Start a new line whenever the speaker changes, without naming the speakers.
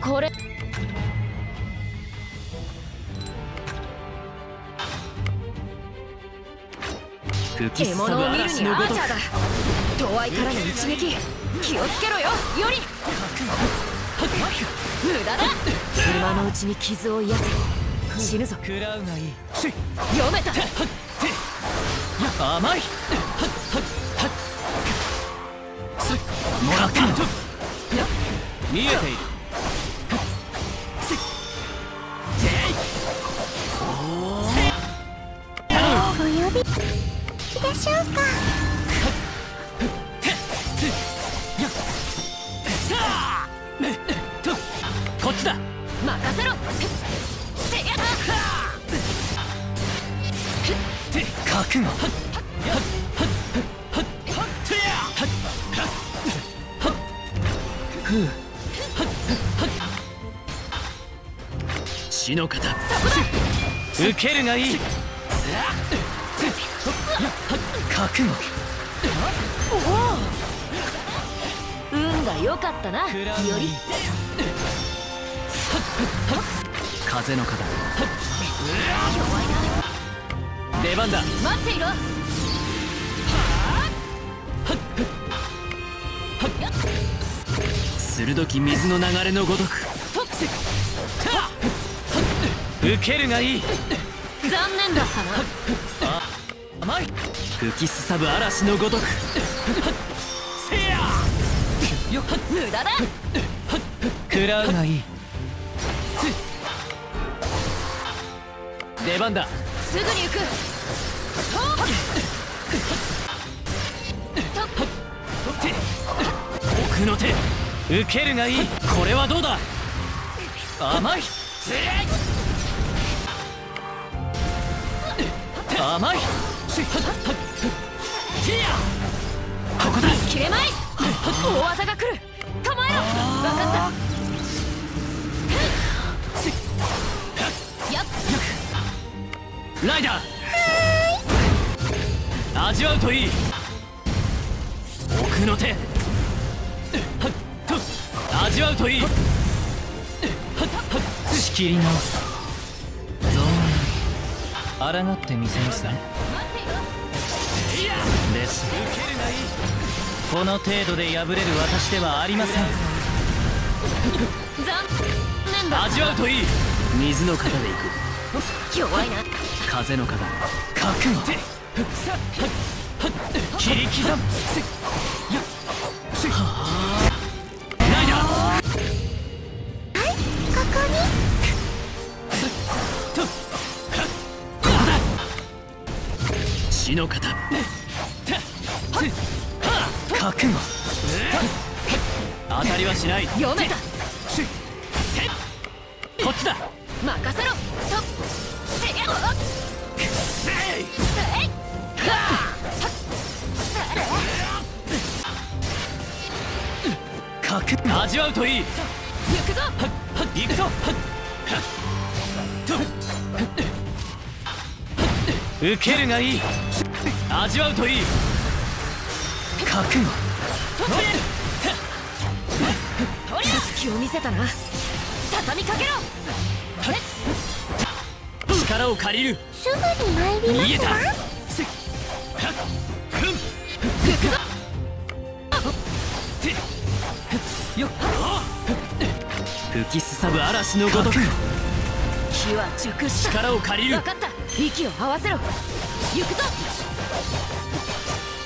これ獲物を見るにアーチャーだ。遠いからの一撃気をつけろよ。より無駄だ。今のうちに傷を癒せ。死ぬぞ。
食らうがいい。
読めた。
甘い。もらった。見えている。
お呼びでしょうか。
こっちだ。
任せろ。
覚悟。死の型。受けるがいい。覚悟。
運が良かったな。より
風の型。出番だ。
待っていろ。
鋭き水の流れのごとく。受けるがいい。
残念だったな。
甘い。吹きすさぶ嵐のごとく。せや
無駄だ。
食らうがいい。出番だ。
すぐに行く。
奥の手。受けるがいい。これはどうだ。甘い。甘い。ここだ。
切れまい。大技が来る。構えろ。分かった。やっ
ライダー。味わうといい。奥の手。味わうといい。仕切り直す。抗ってみせますね。です。この程度で敗れる私ではありません。
残念だ。
味わうといい。水の型でいく。
弱いな。
風の型。覚悟。切り刻む。ライダー。
はい、ここに。
死の型。覚悟。当たりはしない。
読めた。
こっちだ。
任せろ。
味わうといい。
行くぞ。
行くぞ。受けるがいい。味わうといい。覚悟。
隙を見せたな。畳みかけろ。
力を借りる。
すぐに参りますわ。
吹きすさぶ嵐のごとく。
火は熟した。
力を借りる。
分かった。息を合わせろ。行くぞ。